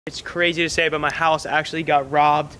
It's crazy to say, but my house actually got robbed.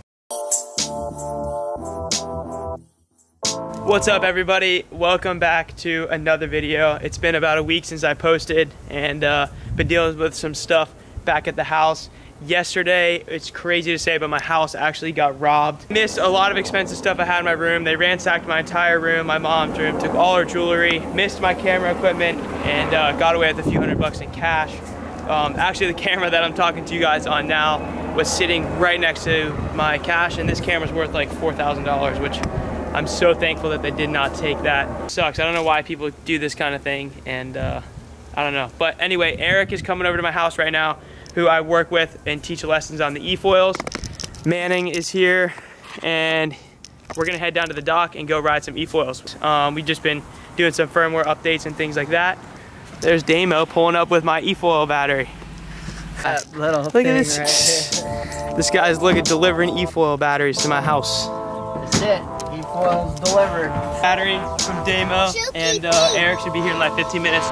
What's up, everybody? Welcome back to another video. It's been about a week since I posted and been dealing with some stuff back at the house. Yesterday, it's crazy to say, but my house actually got robbed. Missed a lot of expensive stuff I had in my room. They ransacked my entire room, my mom's room, took all her jewelry, missed my camera equipment, and got away with a few $100 in cash. Actually, the camera that I'm talking to you guys on now was sitting right next to my cash, and this camera's worth like $4,000, which I'm so thankful that they did not take that. It sucks. I don't know why people do this kind of thing, and I don't know. But anyway, Eric is coming over to my house right now, who I work with and teach lessons on the e-foils. Manning is here, and we're gonna head down to the dock and go ride some e-foils. We've just been doing some firmware updates and things like that. There's Damo pulling up with my e-foil battery. That little Look thing at this. right here. This guy's delivering e-foil batteries to my house. That's it. E-foils delivered. Battery from Damo, and Eric should be here in like 15 minutes.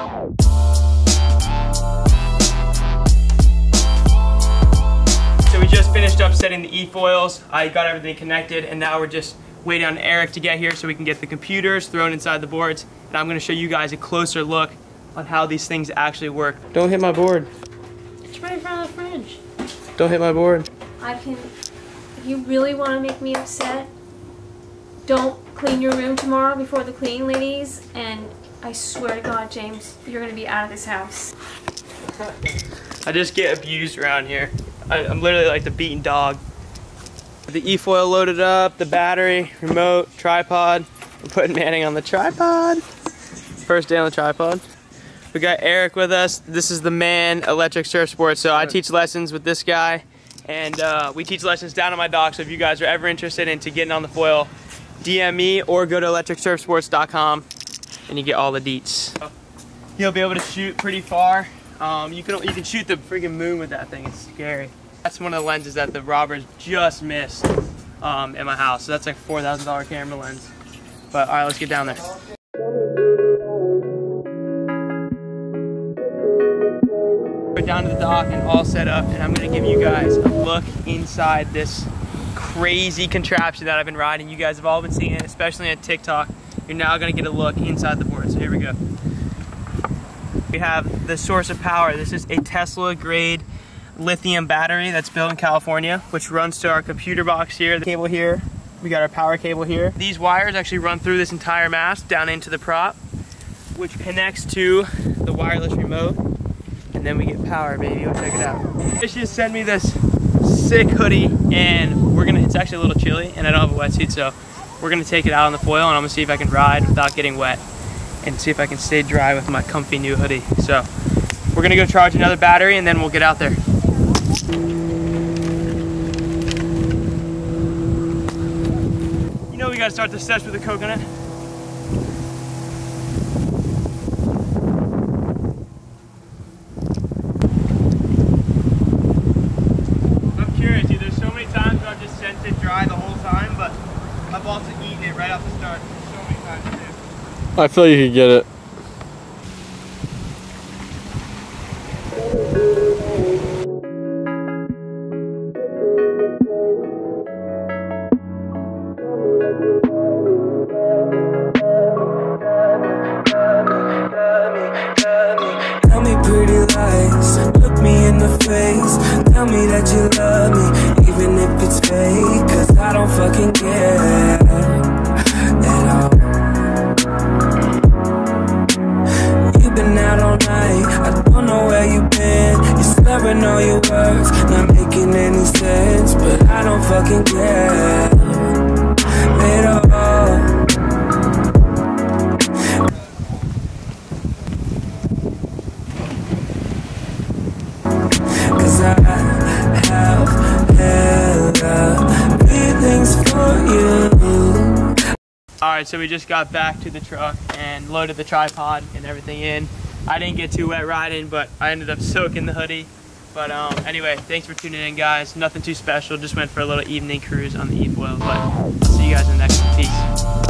So we just finished up setting the e-foils. I got everything connected, and now we're just waiting on Eric to get here so we can get the computers thrown inside the boards. And I'm gonna show you guys a closer look on how these things actually work. Don't hit my board. It's right in front of the fridge. Don't hit my board. If you really want to make me upset, don't clean your room tomorrow before the cleaning ladies, and I swear to God, James, you're going to be out of this house. I just get abused around here. I'm literally like the beaten dog. The e-foil loaded up, the battery, remote, tripod. We're putting Manning on the tripod. First day on the tripod. We got Eric with us. This is the man, Electric Surf Sports. So I teach lessons with this guy, and we teach lessons down on my dock. So if you guys are ever interested into getting on the foil, DM me or go to electricsurfsports.com and you get all the deets. He'll be able to shoot pretty far. You can shoot the freaking moon with that thing. It's scary. That's one of the lenses that the robbers just missed in my house. So that's like a $4,000 camera lens. But all right, let's get down there. We're down to the dock and all set up, and I'm gonna give you guys a look inside this crazy contraption that I've been riding. You guys have all been seeing it, especially on TikTok. You're now gonna get a look inside the board, so here we go. We have the source of power. This is a Tesla grade lithium battery that's built in California, which runs to our computer box here, the cable here. We got our power cable here. These wires actually run through this entire mast down into the prop, which connects to the wireless remote. And then we get power, baby. Go check it out. They just sent me this sick hoodie, and it's actually a little chilly, and I don't have a wetsuit, so we're gonna take it out on the foil, and I'm gonna see if I can ride without getting wet, and see if I can stay dry with my comfy new hoodie. So we're gonna go charge another battery, and then we'll get out there. You know we gotta start the steps with a coconut. Dry the whole time, but I've also eaten it right off the start so many times too. I feel you could get it. Tell me pretty lies, look me in the face. Tell me that you love me, even if it's fake, 'cause I don't fucking care at all. You've been out all night, I don't know where you've been. You're slurring all your words, not making any sense, but I don't fucking care at all. Alright, so we just got back to the truck and loaded the tripod and everything in. I didn't get too wet riding, but I ended up soaking the hoodie. But anyway, thanks for tuning in, guys. Nothing too special, just went for a little evening cruise on the e-foil, but I'll see you guys in the next one. Peace.